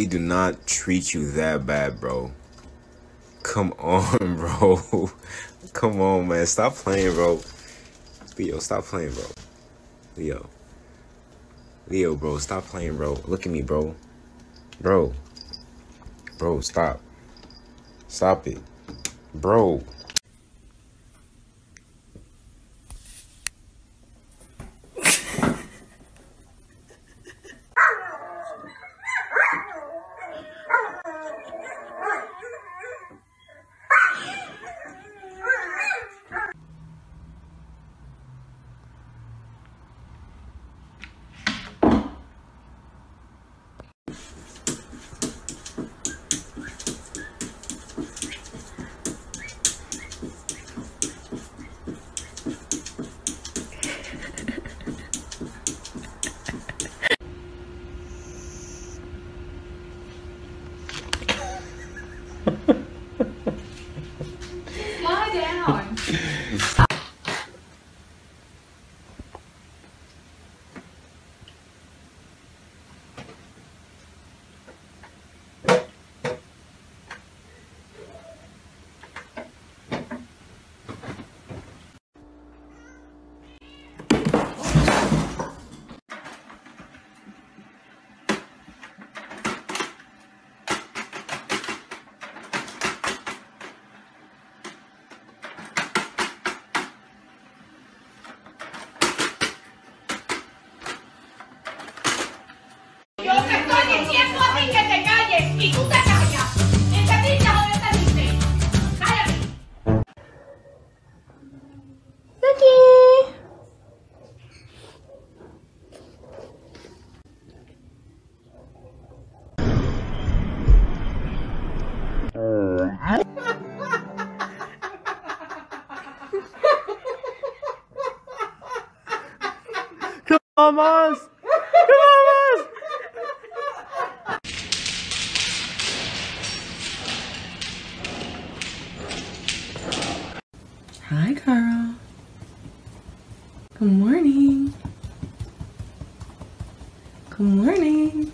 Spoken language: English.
really do not treat you that bad, bro. Come on, bro. Come on, man. Stop playing, bro. Leo, stop playing, bro. Leo, bro, stop playing, bro. Look at me, bro. Bro, stop. Stop it. Bro. Lie down. Yo te estoy diciendo a ti que te calles y tú te callas. ¿Entendiste o no entendiste? Cállate. Lucky. Come on, Mars. Come on, Mars. Hi, Carl. Good morning. Good morning.